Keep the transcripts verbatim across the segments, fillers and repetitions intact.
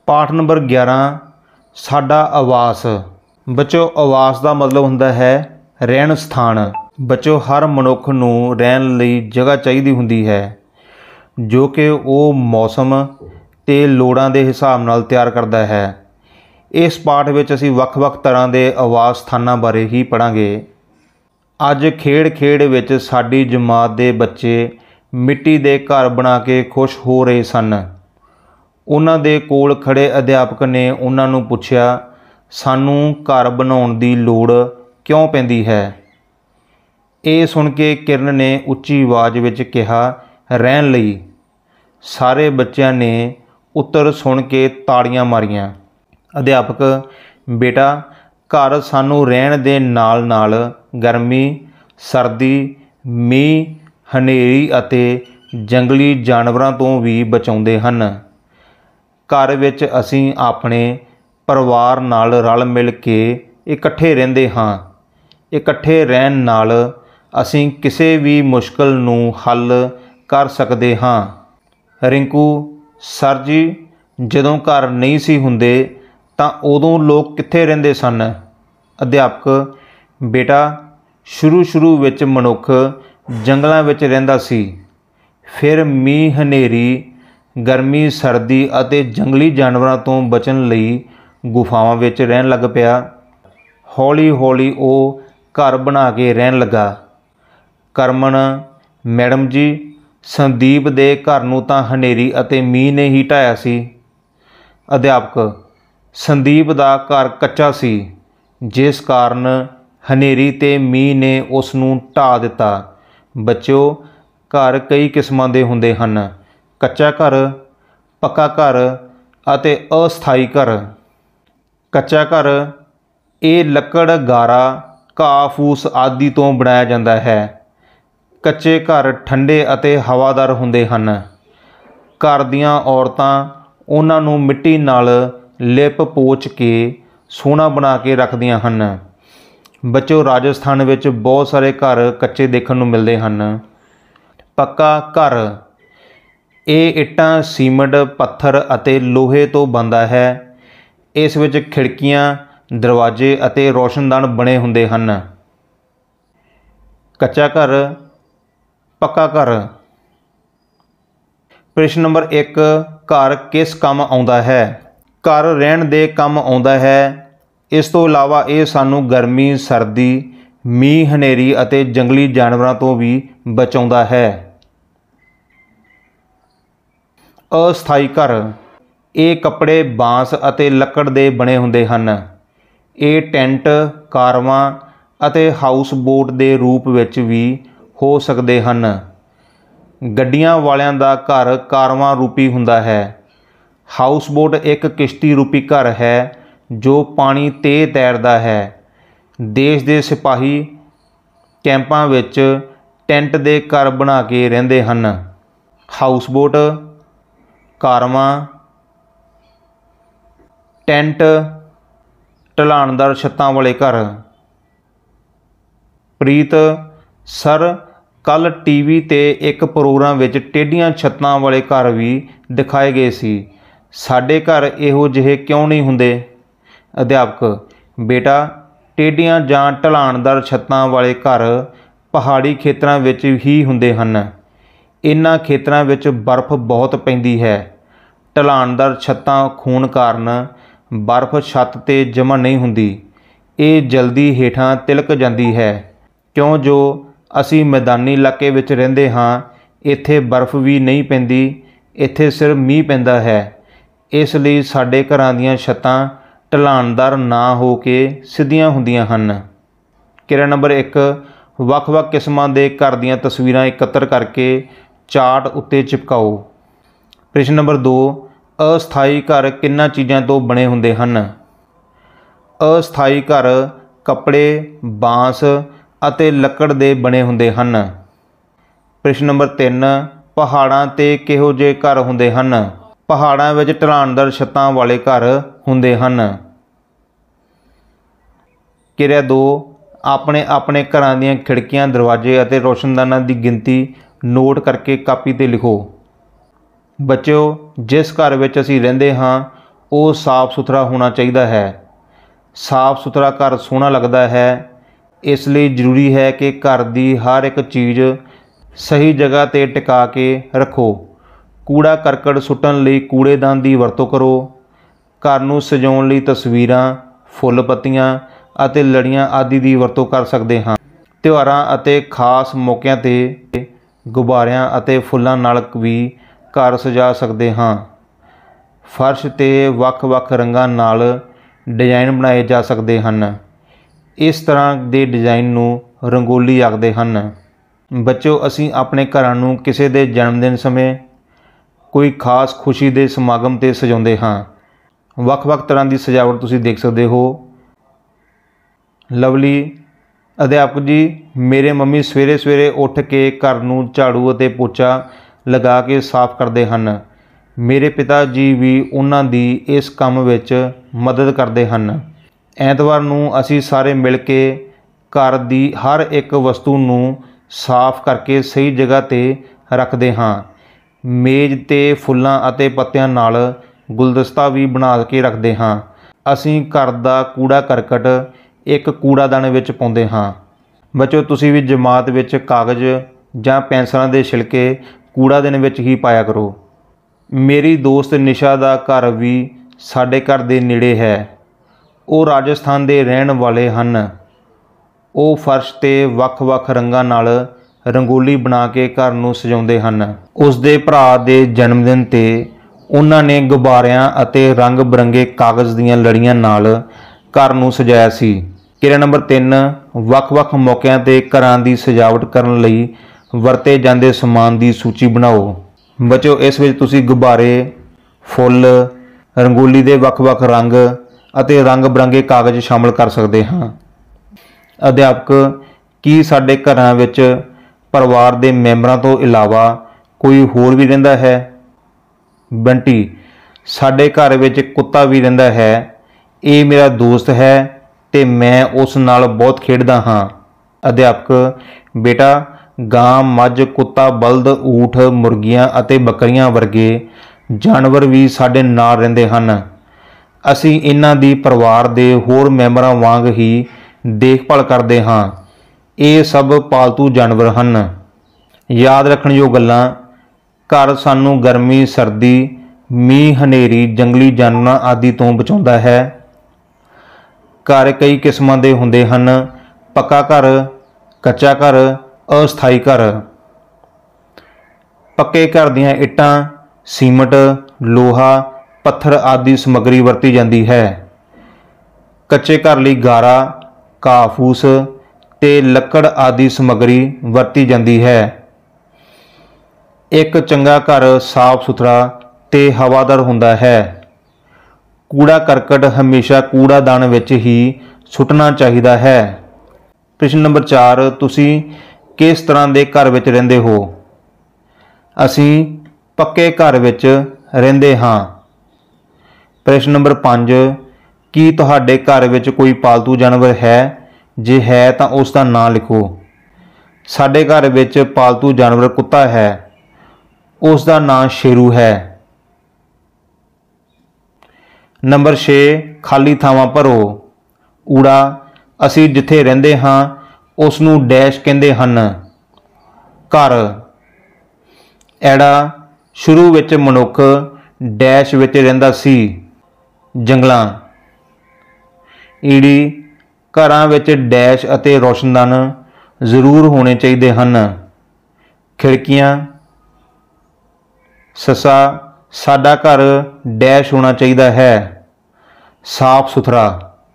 पाठ नंबर ग्यारह साडा आवास। बच्चों आवास का मतलब हुंदा है रहन स्थान। बच्चों हर मनुख नूं रहन लई जगह चाहिदी हुंदी है जो कि वो मौसम ते लोड़ां दे हिसाब नाल तैयार करता है। इस पाठ विच असीं वख-वख तरह के आवास स्थानां बारे ही पढ़ांगे। अज खेड़ खेड़ विच साडी जमात दे बच्चे मिट्टी दे घर बना के खुश हो रहे सन। उन्हां दे कोल खड़े अध्यापक ने उन्हां नूं पुछया, सानूं घर बनाउण दी लोड़ क्यों पैंदी है? ये सुन के किरण ने उच्ची आवाज़ विच कहा, रहण लई। सारे बच्चों ने उत्तर सुन के ताड़ियां मारियां। अध्यापक, बेटा घर सानूं रहण दे नाल नाल गर्मी, सर्दी, मीह, हनेरी अते जंगली जानवरां तो भी बचाउंदे हन। घर विच असीं अपने परिवार नाल रल मिल के इकट्ठे रहिंदे हां। इकट्ठे रहण नाल असीं किसी भी मुश्किल नूं हल कर सकदे हां। रिंकू, सर जी जदों घर नहीं सी हुंदे तां उदों लोग कित्थे रहिंदे सन? अध्यापक, बेटा शुरू शुरू विच मनुख जंगलां विच रहिंदा सी, फिर मीह हनेरी, गर्मी, सर्दी अते जंगली जानवरों तो बचन लई गुफावां विच रहन लग पिया। हौली हौली वो घर बना के रहन लगा। करमन, मैडम जी संदीप दे घर नूं तां हनेरी अते मीह ने ही ढाया सी। अध्यापक, संदीप दा घर कच्चा सी जिस कारण हनेरी ते मीह ने उस नूं ढा दिता। बच्चों घर कई किस्मां दे हुंदे हन, कच्चा घर, पक्का घर अते अस्थाई घर। कच्चा घर ये लकड़, गारा, घाह फूस आदि तो बनाया जाता है। कच्चे घर ठंडे अते हवादार हुंदे हन। घर दीआं औरतां उन्हां नूं मिट्टी नाल लिप पोच के सोहना बना के रखदियां हन। बच्चों राजस्थान विच बहुत सारे घर कच्चे देखण नूं मिलदे हन। पक्का घर ये इट्टां, सीमेंट, पत्थर अते लोहे तो बनता है। इस विच खिड़कियां, दरवाजे अते रोशनदान बने हुंदे हन। कच्चा घर, पक्का घर। प्रश्न नंबर एक, घर किस काम आउंदा है? घर रहण दे काम आउंदा है। इस तो इलावा ये सानूं गर्मी, सर्दी, मीह, हनेरी अते जंगली जानवरों तो भी बचाउंदा है। अस्थाई घर ये कपड़े, बांस अते लकड़ दे बने हुंदे हन। ये टेंट, कारवां अते हाउस बोट दे रूप विच भी हो सकदे हन। गड्डियां वालियां दा घर कारवां रूपी हुंदा है। हाउस बोट एक किश्ती रूपी घर है जो पानी ते तैरदा है। देश दे सिपाही कैंपां विच टेंट दे घर बना के रहिंदे हन। हाउस बोट, कारवां, टेंट, ढलाणदार छत्तां वाले घर। प्रीत, सर कल टीवी ते एक प्रोग्राम विच टेढ़ियां छत्तां वाले घर भी दिखाए गए सी। साडे घर इहो जिहे क्यों नहीं हुंदे? अध्यापक, बेटा टेढ़ियां जां ढलाणदार छत्तां वाले घर पहाड़ी खेतरां विच ही हुंदे हन। इन्हां खेतरां विच बर्फ़ बहुत पैंदी है। ढलाणदार छत्तां खून कारण बर्फ़ छत ते जमा नहीं हुंदी। ये जल्दी हेठां तिलक जाती है। क्यों जो असी मैदानी इलाके विच रहिंदे हां, इत्थे बर्फ़ भी नहीं पैंदी, इत्थे सिर्फ मीह पैंदा है। इसलिए साडे घरां दीआं छत्तां ढलाणदार ना हो के सीधियां हुंदियां हन। किरा नंबर एक, ਵੱਖ-ਵੱਖ किस्मां दे घर दीआं तस्वीरां एकत्र करके चार्ट उत्ते चिपकाओ। प्रश्न नंबर दो, अस्थाई घर किन्हां चीज़ां तो बने हुंदे हन? अस्थाई घर कपड़े, बांस अते लकड़ दे बने हुंदे हन। प्रश्न नंबर तीन, पहाड़ां ते किहो जिहे घर हुंदे हन? पहाड़ां विच ढलाणदार छत्तां वाले घर हुंदे हन। किरिया दो, अपने अपने घरां दीआं खिड़कियां, दरवाजे अते रोशनदानां दी गिनती नोट करके कापी ते लिखो। बच्चों जिस घर विच असीं रहिंदे हां ਉਹ ਸਾਫ਼ ਸੁਥਰਾ ਹੋਣਾ ਚਾਹੀਦਾ ਹੈ। ਸਾਫ਼ ਸੁਥਰਾ ਘਰ ਸੋਹਣਾ ਲੱਗਦਾ ਹੈ। ਇਸ ਲਈ ਜ਼ਰੂਰੀ ਹੈ ਕਿ ਘਰ ਦੀ ਹਰ ਇੱਕ ਚੀਜ਼ ਸਹੀ ਜਗ੍ਹਾ 'ਤੇ ਟਿਕਾ ਕੇ ਰੱਖੋ। ਕੂੜਾ ਕਰਕਟ ਸੁੱਟਣ ਲਈ ਕੂੜੇਦਾਨ ਦੀ ਵਰਤੋਂ ਕਰੋ। ਘਰ ਨੂੰ ਸਜਾਉਣ ਲਈ ਤਸਵੀਰਾਂ, ਫੁੱਲ ਪੱਤੀਆਂ ਅਤੇ ਲੜੀਆਂ ਆਦਿ ਦੀ ਵਰਤੋਂ ਕਰ ਸਕਦੇ ਹਾਂ। ਤਿਉਹਾਰਾਂ ਅਤੇ ਖਾਸ ਮੌਕਿਆਂ 'ਤੇ ਗੁਬਾਰਿਆਂ ਅਤੇ ਫੁੱਲਾਂ ਨਾਲ ਵੀ ਘਰ ਸਜਾ ਸਕਦੇ ਹਾਂ। ਫਰਸ਼ 'ਤੇ ਵੱਖ-ਵੱਖ ਰੰਗਾਂ ਨਾਲ ਡਿਜ਼ਾਈਨ ਬਣਾਏ ਜਾ ਸਕਦੇ ਹਨ। ਇਸ ਤਰ੍ਹਾਂ ਦੇ ਡਿਜ਼ਾਈਨ ਨੂੰ ਰੰਗੋਲੀ ਆਖਦੇ ਹਨ। ਬੱਚਿਓ, ਅਸੀਂ ਆਪਣੇ ਘਰਾਂ ਨੂੰ ਕਿਸੇ ਦੇ ਜਨਮ ਦਿਨ ਸਮੇਂ, ਕੋਈ ਖਾਸ ਖੁਸ਼ੀ ਦੇ ਸਮਾਗਮ 'ਤੇ ਸਜਾਉਂਦੇ ਹਾਂ। ਵੱਖ-ਵੱਖ ਤਰ੍ਹਾਂ ਦੀ ਸਜਾਵਟ ਤੁਸੀਂ ਦੇਖ ਸਕਦੇ ਹੋ। ਲਵਲੀ ਅਧਿਆਪਕ ਜੀ, ਮੇਰੇ ਮੰਮੀ ਸਵੇਰੇ ਸਵੇਰੇ ਉੱਠ ਕੇ ਘਰ ਨੂੰ ਝਾੜੂ ਅਤੇ ਪੋਚਾ ਲਗਾ ਕੇ ਸਾਫ਼ ਕਰਦੇ ਹਨ। ਮੇਰੇ ਪਿਤਾ ਜੀ ਵੀ ਉਹਨਾਂ ਦੀ ਇਸ ਕੰਮ ਵਿੱਚ ਮਦਦ ਕਰਦੇ ਹਨ। ਐਤਵਾਰ ਨੂੰ ਅਸੀਂ ਸਾਰੇ ਮਿਲ ਕੇ ਘਰ ਦੀ ਹਰ ਇੱਕ ਵਸਤੂ ਨੂੰ ਸਾਫ਼ ਕਰਕੇ ਸਹੀ ਜਗ੍ਹਾ 'ਤੇ ਰੱਖਦੇ ਹਾਂ। ਮੇਜ਼ 'ਤੇ ਫੁੱਲਾਂ ਅਤੇ ਪੱਤਿਆਂ ਨਾਲ ਗੁਲਦਸਤਾ ਵੀ ਬਣਾ ਕੇ ਰੱਖਦੇ ਹਾਂ। ਅਸੀਂ ਘਰ ਦਾ ਕੂੜਾ ਕਰਕਟ ਇੱਕ ਕੂੜਾਦਾਨ ਵਿੱਚ ਪਾਉਂਦੇ ਹਾਂ। ਬੱਚਿਓ, ਤੁਸੀਂ ਵੀ ਜਮਾਤ ਵਿੱਚ ਕਾਗਜ਼ ਜਾਂ ਪੈਨਸਲਾਂ ਦੇ ਛਿਲਕੇ ਕੂੜਾਦਾਨ ਵਿੱਚ ਹੀ ਪਾਇਆ ਕਰੋ। ਮੇਰੀ ਦੋਸਤ ਨਿਸ਼ਾ ਦਾ ਘਰ ਵੀ ਸਾਡੇ ਘਰ ਦੇ ਨੇੜੇ ਹੈ। ਉਹ ਰਾਜਸਥਾਨ ਦੇ ਰਹਿਣ ਵਾਲੇ ਹਨ। ਉਹ ਫਰਸ਼ 'ਤੇ ਵੱਖ-ਵੱਖ ਰੰਗਾਂ ਨਾਲ ਰੰਗੋਲੀ ਬਣਾ ਕੇ ਘਰ ਨੂੰ ਸਜਾਉਂਦੇ ਹਨ। ਉਸ ਦੇ ਭਰਾ ਦੇ ਜਨਮ ਦਿਨ 'ਤੇ ਉਹਨਾਂ ਨੇ ਗੁਬਾਰਿਆਂ ਅਤੇ ਰੰਗ ਬਿਰੰਗੇ ਕਾਗਜ਼ ਦੀਆਂ ਲੜੀਆਂ ਨਾਲ ਘਰ ਨੂੰ ਸਜਾਇਆ ਸੀ। ਕਿਰਿਆ ਨੰਬਰ ਤਿੰਨ, ਵੱਖ-ਵੱਖ ਮੌਕਿਆਂ 'ਤੇ ਘਰਾਂ ਦੀ ਸਜਾਵਟ ਕਰਨ ਲਈ ਵਰਤੇ ਜਾਂਦੇ ਸਮਾਨ ਦੀ ਸੂਚੀ ਬਣਾਓ। ਬੱਚਿਓ, ਇਸ ਵਿੱਚ ਤੁਸੀਂ ਗੁਬਾਰੇ, ਫੁੱਲ, ਰੰਗੋਲੀ ਦੇ ਵੱਖ-ਵੱਖ ਰੰਗ ਅਤੇ ਰੰਗ ਬਿਰੰਗੇ ਕਾਗਜ਼ ਸ਼ਾਮਲ ਕਰ ਸਕਦੇ ਹਾਂ। ਅਧਿਆਪਕ, ਕੀ ਸਾਡੇ ਘਰਾਂ ਵਿੱਚ ਪਰਿਵਾਰ ਦੇ ਮੈਂਬਰਾਂ ਤੋਂ ਇਲਾਵਾ ਕੋਈ ਹੋਰ ਵੀ ਰਹਿੰਦਾ ਹੈ? ਬੰਟੀ, ਸਾਡੇ ਘਰ ਵਿੱਚ ਕੁੱਤਾ ਵੀ ਰਹਿੰਦਾ ਹੈ। ਇਹ ਮੇਰਾ ਦੋਸਤ ਹੈ ਤੇ ਮੈਂ ਉਸ ਨਾਲ ਬਹੁਤ ਖੇਡਦਾ ਹਾਂ। ਅਧਿਆਪਕ, ਬੇਟਾ, ਗਾਂ, ਮੱਝ, ਕੁੱਤਾ, ਬਲਦ, ਊਠ, ਮੁਰਗੀਆਂ ਅਤੇ ਬੱਕਰੀਆਂ ਵਰਗੇ ਜਾਨਵਰ ਵੀ ਸਾਡੇ ਨਾਲ ਰਹਿੰਦੇ ਹਨ। ਅਸੀਂ ਇਹਨਾਂ ਦੀ ਪਰਿਵਾਰ ਦੇ ਹੋਰ ਮੈਂਬਰਾਂ ਵਾਂਗ ਹੀ ਦੇਖਭਾਲ ਕਰਦੇ ਹਾਂ। ਇਹ ਸਭ ਪਾਲਤੂ ਜਾਨਵਰ ਹਨ। ਯਾਦ ਰੱਖਣਯੋਗ ਗੱਲਾਂ: ਘਰ ਸਾਨੂੰ ਗਰਮੀ, ਸਰਦੀ, ਮੀਂਹ, ਹਨੇਰੀ, ਜੰਗਲੀ ਜਾਨਵਰਾਂ ਆਦਿ ਤੋਂ ਬਚਾਉਂਦਾ ਹੈ। ਘਰ ਕਈ ਕਿਸਮਾਂ ਦੇ ਹੁੰਦੇ ਹਨ: ਪੱਕਾ ਘਰ, ਕੱਚਾ ਘਰ, ਅਸਥਾਈ ਘਰ। ਪੱਕੇ ਘਰ ਦੀਆਂ ਇੱਟਾਂ, ਸੀਮਟ, ਲੋਹਾ, ਪੱਥਰ ਆਦਿ ਸਮੱਗਰੀ ਵਰਤੀ ਜਾਂਦੀ ਹੈ। ਕੱਚੇ ਘਰ ਲਈ ਗਾਰਾ, ਘਾਹ ਫੂਸ ਤੇ ਲੱਕੜ ਆਦਿ ਸਮੱਗਰੀ ਵਰਤੀ ਜਾਂਦੀ ਹੈ। ਇੱਕ ਚੰਗਾ ਘਰ ਸਾਫ਼ ਸੁਥਰਾ ਤੇ ਹਵਾਦਾਰ ਹੁੰਦਾ ਹੈ। ਕੂੜਾ ਕਰਕਟ ਹਮੇਸ਼ਾ ਕੂੜਾਦਾਨ ਵਿੱਚ ਹੀ ਸੁੱਟਣਾ ਚਾਹੀਦਾ ਹੈ। ਪ੍ਰਸ਼ਨ ਨੰਬਰ ਚਾਰ, ਤੁਸੀਂ ਕਿਸ ਤਰ੍ਹਾਂ ਦੇ ਘਰ ਵਿੱਚ ਰਹਿੰਦੇ ਹੋ? ਅਸੀਂ ਪੱਕੇ ਘਰ ਵਿੱਚ ਰਹਿੰਦੇ ਹਾਂ। ਪ੍ਰਸ਼ਨ ਨੰਬਰ ਪੰਜ, ਕੀ ਤੁਹਾਡੇ ਘਰ ਵਿੱਚ ਕੋਈ ਪਾਲਤੂ ਜਾਨਵਰ ਹੈ? ਜੇ ਹੈ ਤਾਂ ਉਸ ਦਾ ਨਾਂ ਲਿਖੋ। ਸਾਡੇ ਘਰ ਵਿੱਚ ਪਾਲਤੂ ਜਾਨਵਰ ਕੁੱਤਾ ਹੈ। ਉਸ ਦਾ ਨਾਂ ਸ਼ੇਰੂ ਹੈ। ਨੰਬਰ ਛੇ, ਖਾਲੀ ਥਾਵਾਂ ਭਰੋ। ਊੜਾ, ਅਸੀਂ ਜਿੱਥੇ ਰਹਿੰਦੇ ਹਾਂ ਉਸ ਨੂੰ ਡੈਸ਼ ਕਹਿੰਦੇ ਹਨ। ਘਰ। ਐੜਾ, ਸ਼ੁਰੂ ਵਿੱਚ ਮਨੁੱਖ ਡੈਸ਼ ਵਿੱਚ ਰਹਿੰਦਾ ਸੀ। ਜੰਗਲਾਂ। ਈੜੀ, ਘਰਾਂ ਵਿੱਚ ਡੈਸ਼ ਅਤੇ ਰੋਸ਼ਨਦਾਨ ਜ਼ਰੂਰ ਹੋਣੇ ਚਾਹੀਦੇ ਹਨ। ਖਿੜਕੀਆਂ। ਸੱਸਾ, ਸਾਡਾ ਘਰ ਡੈਸ਼ ਹੋਣਾ ਚਾਹੀਦਾ ਹੈ। ਸਾਫ਼ ਸੁਥਰਾ।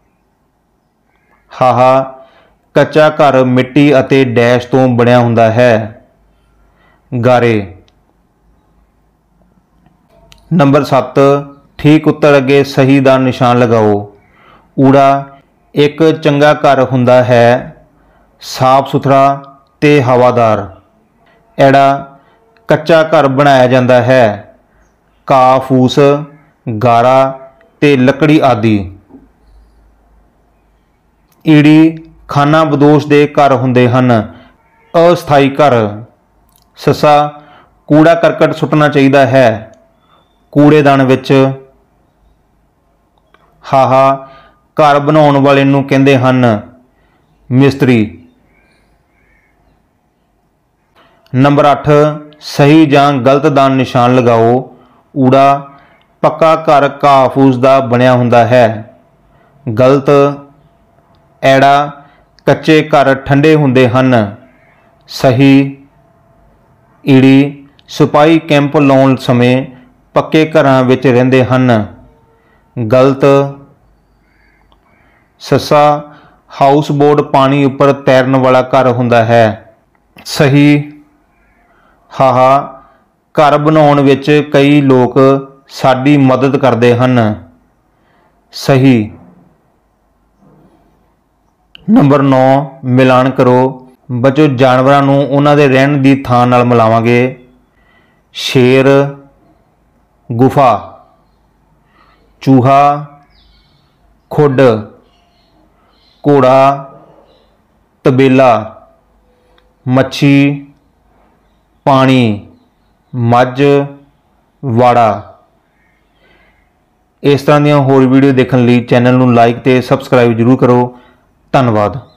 ਹਾਹਾ, ਕੱਚਾ ਘਰ ਮਿੱਟੀ ਅਤੇ ਡੈਸ਼ ਤੋਂ ਬਣਿਆ ਹੁੰਦਾ ਹੈ। ਗਾਰੇ। ਨੰਬਰ ਸੱਤ, ਠੀਕ ਉੱਤਰ ਅੱਗੇ ਸਹੀ ਦਾ ਨਿਸ਼ਾਨ ਲਗਾਓ। ਊੜਾ, ਇੱਕ ਚੰਗਾ ਘਰ ਹੁੰਦਾ ਹੈ, ਸਾਫ਼ ਸੁਥਰਾ ਤੇ ਹਵਾਦਾਰ। ਐੜਾ, ਕੱਚਾ ਘਰ ਬਣਾਇਆ ਜਾਂਦਾ ਹੈ। ਘਾਹ ਫੂਸ, ਗਾਰਾ ਤੇ ਲੱਕੜੀ ਆਦਿ। ਈੜੀ, ਖਾਨਾ ਬਦੋਸ਼ ਦੇ ਘਰ ਹੁੰਦੇ ਹਨ। ਅਸਥਾਈ ਘਰ। ਸੱਸਾ, ਕੂੜਾ ਕਰਕਟ ਸੁੱਟਣਾ ਚਾਹੀਦਾ ਹੈ। ਕੂੜੇਦਾਨ ਵਿੱਚ। ਹਾਹਾ ਘਰ ਬਣਾਉਣ ਵਾਲੇ ਨੂੰ ਕਹਿੰਦੇ ਹਨ ਮਿਸਤਰੀ। ਨੰਬਰ ਅੱਠ ਸਹੀ ਜਾਂ ਗਲਤ ਦਾ ਨਿਸ਼ਾਨ ਲਗਾਓ। ਊੜਾ ਪੱਕਾ ਘਰ ਘਾਹ ਫੂਸ ਦਾ ਬਣਿਆ ਹੁੰਦਾ ਹੈ। ਗਲਤ। ਐੜਾ ਕੱਚੇ ਘਰ ਠੰਡੇ ਹੁੰਦੇ ਹਨ। ਸਹੀ। ਈੜੀ ਸਿਪਾਹੀ ਕੈਂਪ ਲਾਉਣ ਸਮੇਂ ਪੱਕੇ ਘਰਾਂ ਵਿੱਚ ਰਹਿੰਦੇ ਹਨ। ਗਲਤ। ਸੱਸਾ ਹਾਊਸ ਬੋਟ ਪਾਣੀ ਉੱਪਰ ਤੈਰਨ ਵਾਲਾ ਘਰ ਹੁੰਦਾ ਹੈ। ਸਹੀ। ਹਾਹਾ ਘਰ ਬਣਾਉਣ ਵਿੱਚ ਕਈ ਲੋਕ ਸਾਡੀ ਮਦਦ ਕਰਦੇ ਹਨ। ਸਹੀ। ਨੰਬਰ ਨੌ ਮਿਲਾਨ ਕਰੋ। ਬੱਚੋ ਜਾਨਵਰਾਂ ਨੂੰ ਉਹਨਾਂ ਦੇ ਰਹਿਣ ਦੀ ਥਾਂ ਨਾਲ ਮਿਲਾਵਾਂਗੇ। ਸ਼ੇਰ ਗੁਫਾ, ਚੂਹਾ ਖੁੱਡ, ਘੋੜਾ ਤਬੇਲਾ, ਮੱਛੀ ਪਾਣੀ, ਮੱਝ ਵਾੜਾ। ਇਸ ਤਰ੍ਹਾਂ ਦੀਆਂ ਹੋਰ ਵੀਡੀਓ ਦੇਖਣ ਲਈ ਚੈਨਲ ਨੂੰ ਲਾਈਕ ਤੇ ਸਬਸਕ੍ਰਾਈਬ ਜ਼ਰੂਰ ਕਰੋ। ਧੰਨਵਾਦ।